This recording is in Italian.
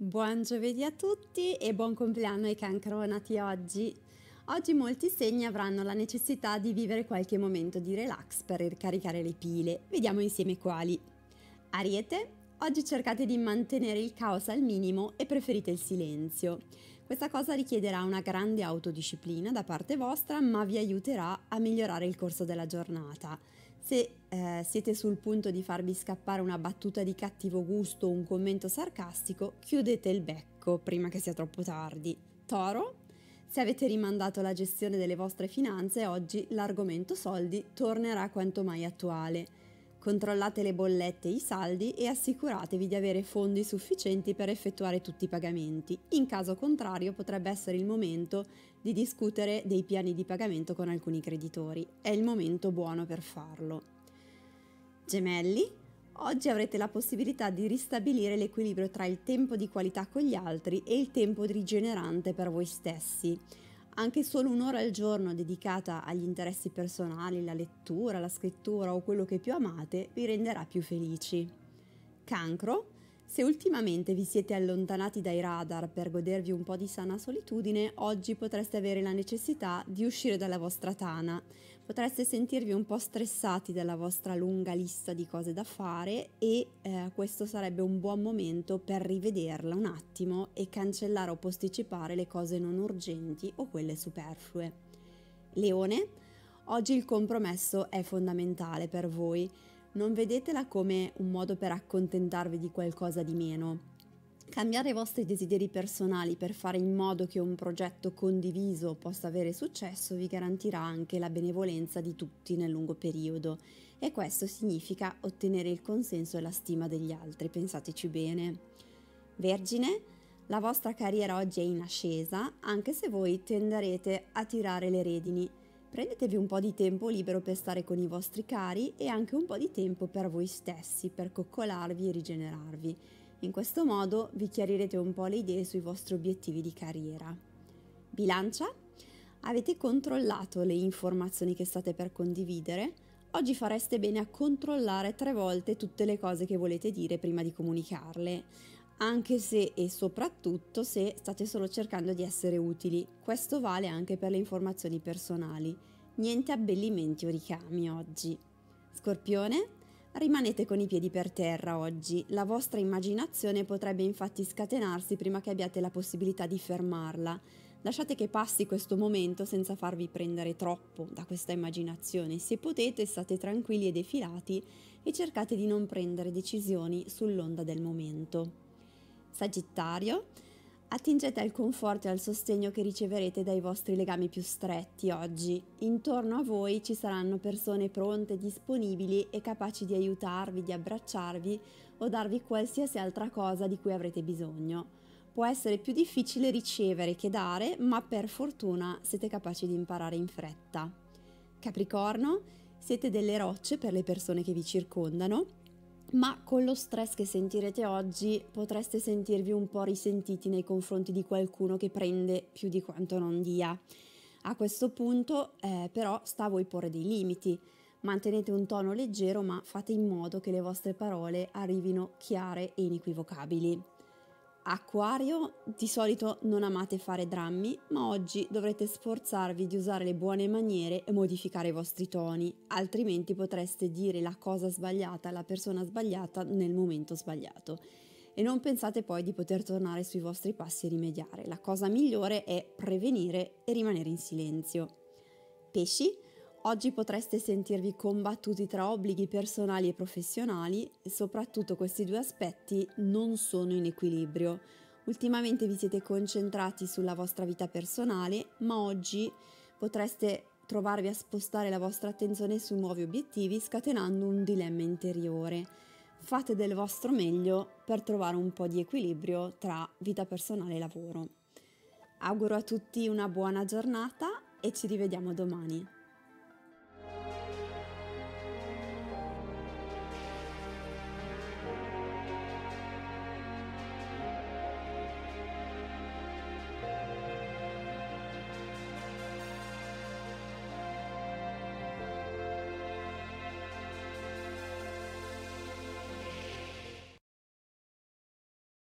Buon giovedì a tutti e buon compleanno ai cancro nati oggi. Oggi molti segni avranno la necessità di vivere qualche momento di relax per ricaricare le pile. Vediamo insieme quali. Ariete, oggi cercate di mantenere il caos al minimo e preferite il silenzio. Questa cosa richiederà una grande autodisciplina da parte vostra, ma vi aiuterà a migliorare il corso della giornata. Se siete sul punto di farvi scappare una battuta di cattivo gusto o un commento sarcastico, chiudete il becco prima che sia troppo tardi. Toro, se avete rimandato la gestione delle vostre finanze, oggi l'argomento soldi tornerà quanto mai attuale. Controllate le bollette e i saldi e assicuratevi di avere fondi sufficienti per effettuare tutti i pagamenti. In caso contrario, potrebbe essere il momento di discutere dei piani di pagamento con alcuni creditori. È il momento buono per farlo. Gemelli, oggi avrete la possibilità di ristabilire l'equilibrio tra il tempo di qualità con gli altri e il tempo rigenerante per voi stessi. Anche solo un'ora al giorno dedicata agli interessi personali, la lettura, la scrittura o quello che più amate vi renderà più felici. Cancro, se ultimamente vi siete allontanati dai radar per godervi un po' di sana solitudine, oggi potreste avere la necessità di uscire dalla vostra tana. Potreste sentirvi un po' stressati dalla vostra lunga lista di cose da fare e questo sarebbe un buon momento per rivederla un attimo e cancellare o posticipare le cose non urgenti o quelle superflue. Leone, oggi il compromesso è fondamentale per voi. Non vedetela come un modo per accontentarvi di qualcosa di meno. Cambiare i vostri desideri personali per fare in modo che un progetto condiviso possa avere successo vi garantirà anche la benevolenza di tutti nel lungo periodo e questo significa ottenere il consenso e la stima degli altri, pensateci bene. Vergine, la vostra carriera oggi è in ascesa, anche se voi tenderete a tirare le redini. Prendetevi un po' di tempo libero per stare con i vostri cari e anche un po' di tempo per voi stessi, per coccolarvi e rigenerarvi. In questo modo vi chiarirete un po' le idee sui vostri obiettivi di carriera. Bilancia, avete controllato le informazioni che state per condividere? Oggi fareste bene a controllare 3 volte tutte le cose che volete dire prima di comunicarle, anche se e soprattutto se state solo cercando di essere utili. Questo vale anche per le informazioni personali. Niente abbellimenti o ricami oggi. Scorpione, rimanete con i piedi per terra oggi. La vostra immaginazione potrebbe infatti scatenarsi prima che abbiate la possibilità di fermarla. Lasciate che passi questo momento senza farvi prendere troppo da questa immaginazione. Se potete, state tranquilli e defilati e cercate di non prendere decisioni sull'onda del momento. Sagittario, attingete al conforto e al sostegno che riceverete dai vostri legami più stretti oggi. Intorno a voi ci saranno persone pronte, disponibili e capaci di aiutarvi, di abbracciarvi o darvi qualsiasi altra cosa di cui avrete bisogno. Può essere più difficile ricevere che dare, ma per fortuna siete capaci di imparare in fretta. Capricorno, siete delle rocce per le persone che vi circondano, ma con lo stress che sentirete oggi potreste sentirvi un po' risentiti nei confronti di qualcuno che prende più di quanto non dia. A questo punto però sta a voi porre dei limiti. Mantenete un tono leggero ma fate in modo che le vostre parole arrivino chiare e inequivocabili. Acquario, di solito non amate fare drammi, ma oggi dovrete sforzarvi di usare le buone maniere e modificare i vostri toni, altrimenti potreste dire la cosa sbagliata alla persona sbagliata nel momento sbagliato. E non pensate poi di poter tornare sui vostri passi e rimediare. La cosa migliore è prevenire e rimanere in silenzio. Pesci, oggi potreste sentirvi combattuti tra obblighi personali e professionali e soprattutto questi 2 aspetti non sono in equilibrio. Ultimamente vi siete concentrati sulla vostra vita personale, ma oggi potreste trovarvi a spostare la vostra attenzione su nuovi obiettivi, scatenando un dilemma interiore. Fate del vostro meglio per trovare un po' di equilibrio tra vita personale e lavoro. Auguro a tutti una buona giornata e ci rivediamo domani.